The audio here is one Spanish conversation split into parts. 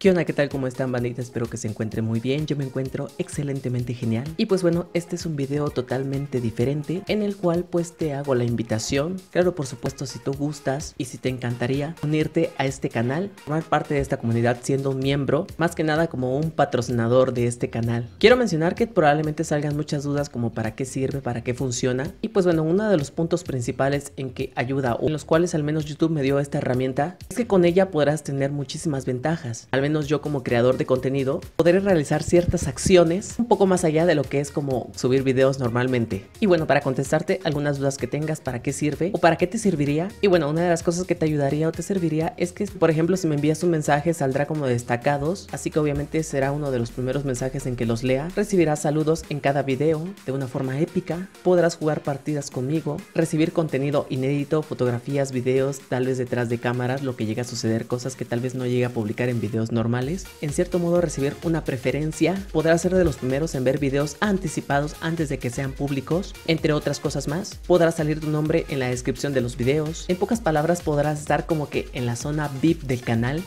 ¿Qué onda? ¿Qué tal? ¿Cómo están, bandita? Espero que se encuentren muy bien. Yo me encuentro excelentemente genial. Y pues bueno, este es un video totalmente diferente en el cual pues te hago la invitación. Claro, por supuesto, si tú gustas y si te encantaría unirte a este canal, formar parte de esta comunidad siendo un miembro, más que nada como un patrocinador de este canal. Quiero mencionar que probablemente salgan muchas dudas como para qué sirve, para qué funciona. Y pues bueno, uno de los puntos principales en que ayuda o en los cuales al menos YouTube me dio esta herramienta es que con ella podrás tener muchísimas ventajas. Al menos yo como creador de contenido podré realizar ciertas acciones un poco más allá de lo que es como subir videos normalmente. Y bueno, para contestarte algunas dudas que tengas, para qué sirve o para qué te serviría. Y bueno, una de las cosas que te ayudaría o te serviría es que, por ejemplo, si me envías un mensaje saldrá como destacados, así que obviamente será uno de los primeros mensajes en que los lea. Recibirás saludos en cada video de una forma épica, podrás jugar partidas conmigo, recibir contenido inédito, fotografías, videos, tal vez detrás de cámaras, lo que llega a suceder, cosas que tal vez no llegue a publicar en videos normales. En cierto modo recibir una preferencia, podrás ser de los primeros en ver videos anticipados antes de que sean públicos, entre otras cosas más. Podrá salir tu nombre en la descripción de los videos. En pocas palabras, podrás estar como que en la zona VIP del canal.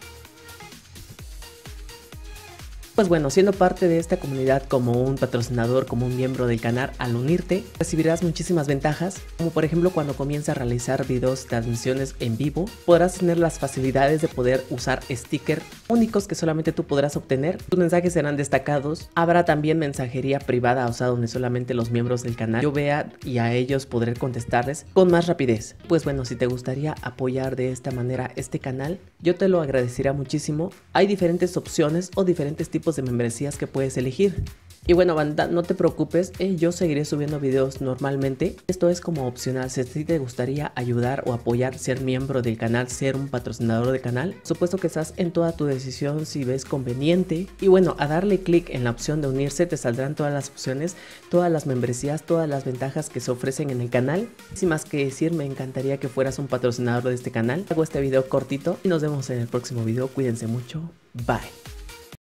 Pues bueno, siendo parte de esta comunidad como un patrocinador, como un miembro del canal, al unirte recibirás muchísimas ventajas, como por ejemplo cuando comienzas a realizar videos, transmisiones en vivo, podrás tener las facilidades de poder usar stickers únicos que solamente tú podrás obtener, tus mensajes serán destacados, habrá también mensajería privada, o sea, donde solamente los miembros del canal yo vea y a ellos podré contestarles con más rapidez. Pues bueno, si te gustaría apoyar de esta manera este canal, yo te lo agradecería muchísimo. Hay diferentes opciones o diferentes tipos de membresías que puedes elegir. Y bueno, banda, no te preocupes, yo seguiré subiendo videos normalmente. Esto es como opcional. Si a ti te gustaría ayudar o apoyar, ser miembro del canal, ser un patrocinador del canal, supuesto que estás en toda tu decisión si ves conveniente. Y bueno, a darle clic en la opción de unirse te saldrán todas las opciones, todas las membresías, todas las ventajas que se ofrecen en el canal. Sin más que decir, me encantaría que fueras un patrocinador de este canal. Hago este video cortito y nos vemos en el próximo video. Cuídense mucho. Bye.